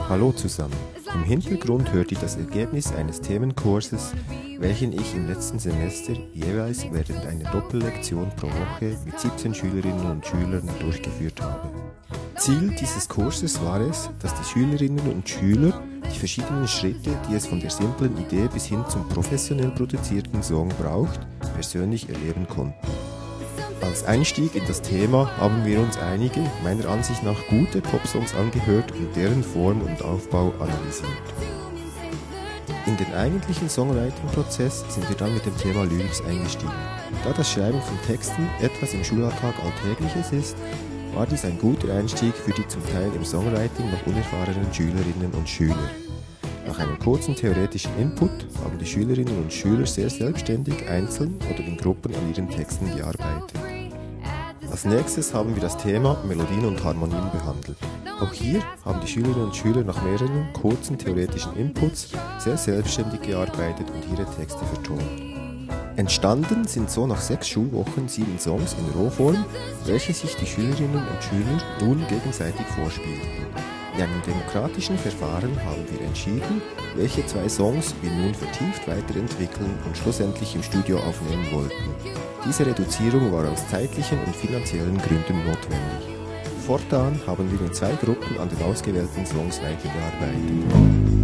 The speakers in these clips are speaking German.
Hallo zusammen. Im Hintergrund hört ihr das Ergebnis eines Themenkurses, welchen ich im letzten Semester jeweils während einer Doppellektion pro Woche mit 17 Schülerinnen und Schülern durchgeführt habe. Ziel dieses Kurses war es, dass die Schülerinnen und Schüler die verschiedenen Schritte, die es von der simplen Idee bis hin zum professionell produzierten Song braucht, persönlich erleben konnten. Als Einstieg in das Thema haben wir uns einige, meiner Ansicht nach gute Popsongs angehört und deren Form und Aufbau analysiert. In den eigentlichen Songwriting-Prozess sind wir dann mit dem Thema Lyrics eingestiegen. Da das Schreiben von Texten etwas im Schulalltag Alltägliches ist, war dies ein guter Einstieg für die zum Teil im Songwriting noch unerfahrenen Schülerinnen und Schüler. Nach einem kurzen theoretischen Input haben die Schülerinnen und Schüler sehr selbstständig, einzeln oder in Gruppen an ihren Texten gearbeitet. Als nächstes haben wir das Thema Melodien und Harmonien behandelt. Auch hier haben die Schülerinnen und Schüler nach mehreren kurzen theoretischen Inputs sehr selbstständig gearbeitet und ihre Texte vertont. Entstanden sind so nach 6 Schulwochen 7 Songs in Rohform, welche sich die Schülerinnen und Schüler nun gegenseitig vorspielten. In einem demokratischen Verfahren haben wir entschieden, welche 2 Songs wir nun vertieft weiterentwickeln und schlussendlich im Studio aufnehmen wollten. Diese Reduzierung war aus zeitlichen und finanziellen Gründen notwendig. Fortan haben wir in 2 Gruppen an den ausgewählten Songs weitergearbeitet.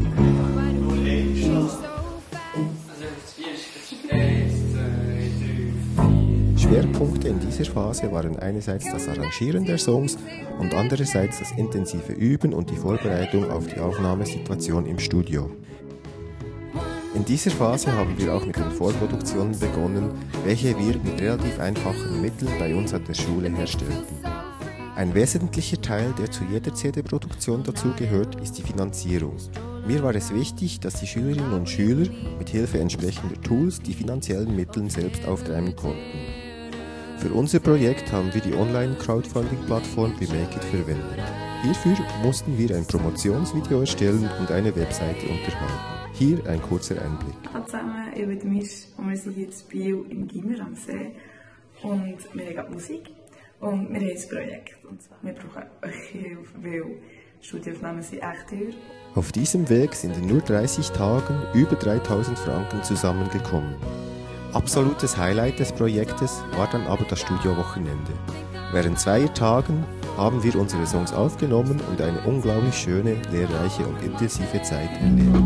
Schwerpunkte in dieser Phase waren einerseits das Arrangieren der Songs und andererseits das intensive Üben und die Vorbereitung auf die Aufnahmesituation im Studio. In dieser Phase haben wir auch mit den Vorproduktionen begonnen, welche wir mit relativ einfachen Mitteln bei uns an der Schule herstellten. Ein wesentlicher Teil, der zu jeder CD-Produktion dazugehört, ist die Finanzierung. Mir war es wichtig, dass die Schülerinnen und Schüler mit Hilfe entsprechender Tools die finanziellen Mittel selbst auftreiben konnten. Für unser Projekt haben wir die Online-Crowdfunding-Plattform Remake It verwendet. Hierfür mussten wir ein Promotionsvideo erstellen und eine Webseite unterhalten. Hier ein kurzer Einblick. Hallo zusammen, ich bin Misch und wir sind hier in Biel im Gimmer am See. Und wir haben gerade Musik und wir haben ein Projekt. Und zwar, wir brauchen eure Hilfe, weil Studioaufnahmen sind echt teuer. Auf diesem Weg sind in nur 30 Tagen über 3000 Franken zusammengekommen. Absolutes Highlight des Projektes war dann aber das Studiowochenende. Während 2 Tagen haben wir unsere Songs aufgenommen und eine unglaublich schöne, lehrreiche und intensive Zeit erlebt.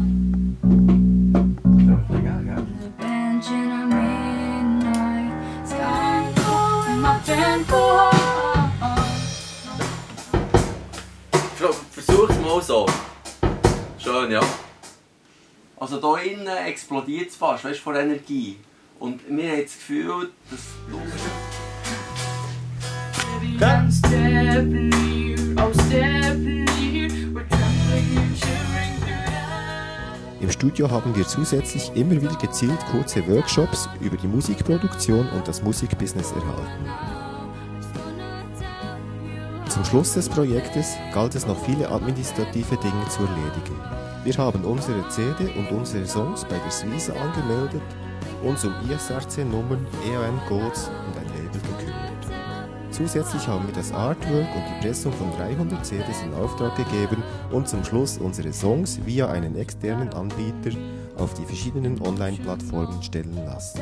Versuch's mal so. Schön, ja. Also hier innen explodiert es fast, weißt, vor Energie. Und wir haben das Gefühl, dass du... Im Studio haben wir zusätzlich immer wieder gezielt kurze Workshops über die Musikproduktion und das Musikbusiness erhalten. Zum Schluss des Projektes galt es noch viele administrative Dinge zu erledigen. Wir haben unsere CD und unsere Songs bei der Suisse angemeldet, uns um ISRC-Nummern, EAN-Codes und ein Label gekümmert. Zusätzlich haben wir das Artwork und die Pressung von 300 CDs in Auftrag gegeben und zum Schluss unsere Songs via einen externen Anbieter auf die verschiedenen Online-Plattformen stellen lassen.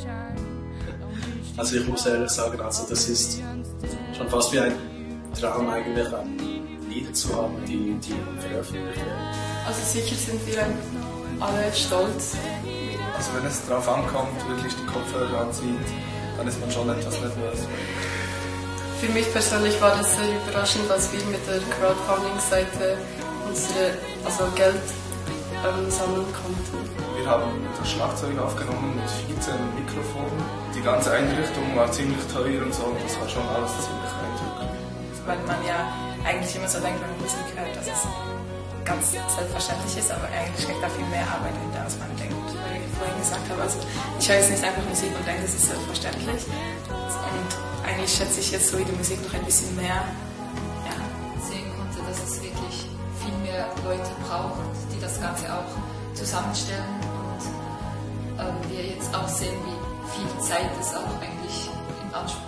Also ich muss ehrlich sagen, das ist schon fast wie ein Traum eigentlich, Lieder zu haben, die veröffentlicht werden. Also sicher sind wir alle stolz. Also wenn es darauf ankommt, wirklich die Kopfhörer anzieht, dann ist man schon etwas nervös. Für mich persönlich war das sehr überraschend, als wir mit der Crowdfunding-Seite unsere Geld sammeln konnten. Wir haben das Schlagzeug aufgenommen mit 14 Mikrofonen. Die ganze Einrichtung war ziemlich teuer und so, und das war schon alles ziemlich eindrücklich. Weil man ja eigentlich immer so denkt, wenn man Musik hört, dass es ganz selbstverständlich ist, aber eigentlich steckt da viel mehr Arbeit hinter, als man denkt. Weil ich vorhin gesagt habe, also ich höre jetzt nicht einfach Musik und denke, es ist selbstverständlich. Und eigentlich schätze ich jetzt so wie die Musik noch ein bisschen mehr. Ja. Sehen konnte, dass es wirklich viel mehr Leute braucht, die das Ganze auch zusammenstellen und wir jetzt auch sehen, wie viel Zeit es auch eigentlich in Anspruch